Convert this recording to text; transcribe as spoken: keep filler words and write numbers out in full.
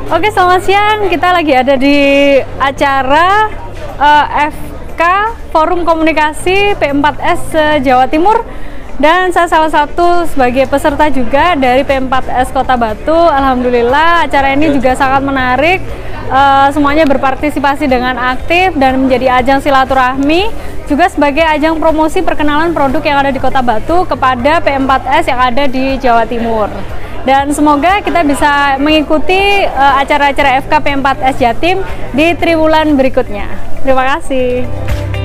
Oke, selamat siang. Kita lagi ada di acara uh, F K Forum Komunikasi P empat S Jawa Timur, dan saya salah satu sebagai peserta juga dari P empat S Kota Batu. Alhamdulillah acara ini juga sangat menarik. Uh, semuanya berpartisipasi dengan aktif dan menjadi ajang silaturahmi, juga sebagai ajang promosi perkenalan produk yang ada di Kota Batu kepada P empat S yang ada di Jawa Timur. Dan semoga kita bisa mengikuti acara-acara uh, F K P empat S Jatim di triwulan berikutnya. Terima kasih.